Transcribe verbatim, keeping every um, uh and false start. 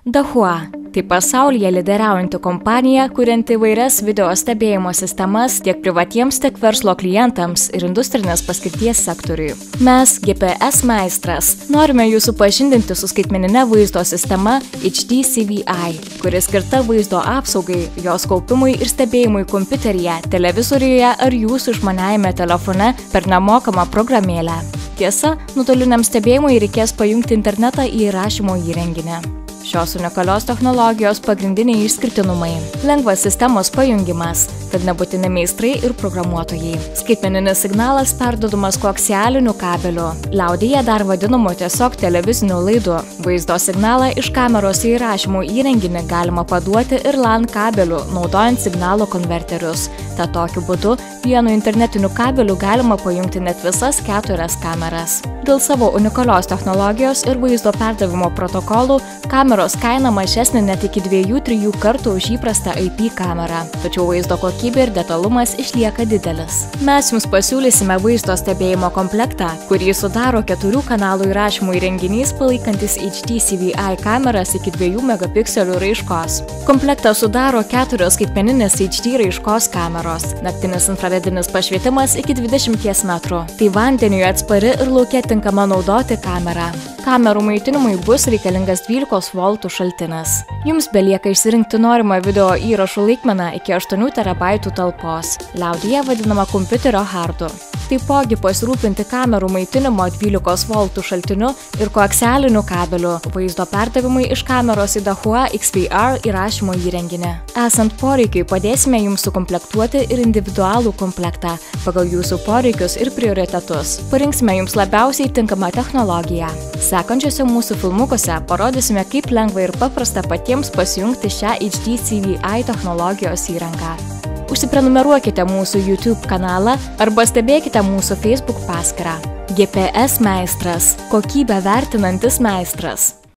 Dahua – tai pasaulyje lyderiaujanti kompanija, kurianti įvairias video stebėjimo sistemas tiek privatiems, tiek verslo klientams ir industrinės paskirties sektoriui. Mes, G P S Meistras, norime Jūs supažindinti su skaitmenine vaizdo sistema H D C V I, kuri skirta vaizdo apsaugai, jos kaupimui ir stebėjimui kompiuteryje, televizoriuje ar Jūsų išmaniajame telefone per nemokamą programėlę. Tiesa, nuotoliniam stebėjimui reikės pajungti internetą į įrašymo įrenginį. Šios unikalios technologijos pagrindiniai išskirtinumai – lengvas sistemos pajungimas, tad nebūtini meistrai ir programuotojai. Skaitmeninis signalas perduodamas koaksialiniu kabeliu, liaudyje dar vadinamu tiesiog televiziniu laidu. Vaizdo signalą iš kameros į įrašymo įrenginį galima paduoti ir LAN kabeliu, naudojant signalo konverterius. Tad tokiu būdu vienu internetiniu kabeliu galima pajungti net visas keturias kameras. Dėl savo unikalios technologijos ir vaizdo perdavimo protokolų, kameros kaina mažesnė net iki dviejų trijų kartų už įprastą I P kamerą, tačiau vaizdo kokybė ir detalumas išlieka didelis. Mes Jums pasiūlysime vaizdo stebėjimo komplektą, kurį sudaro keturių kanalų įrašymo įrenginys palaikantis H D C V I kameras iki dviejų megapikselių raiškos. Komplektą sudaro keturios skaitmeninės H D raiškos kameros, naktinis infraredinis pašvietimas iki dvidešimties metrų, tai vandeniui atspari ir lauke tinkama naudoti kamera. Kamerų maitinimui bus reikalingas dvylikos voltų šaltinis. Jums belieka išsirinkti norimą video įrašų laikmeną iki aštuonių terabaitų talpos, liaudyje vadinama kompiuterio hardu. Taipogi pasirūpinti kamerų maitinimo dvylikos voltų šaltiniu ir koaksialiniu kabeliu vaizdo perdavimui iš kameros į Dahua X V R įrašymo įrenginį. Esant poreikiui, padėsime Jums sukomplektuoti ir individualų komplektą pagal Jūsų poreikius ir prioritetus. Parinksime Jums labiausiai tinkamą technologiją. Sekančiuose mūsų filmukuose parodysime, kaip lengva ir paprasta patiems pasijungti šią H D C V I technologijos įrangą. Užsiprenumeruokite mūsų YouTube kanalą arba stebėkite mūsų Facebook paskyrą. G P S Meistras – kokybę vertinantis meistras.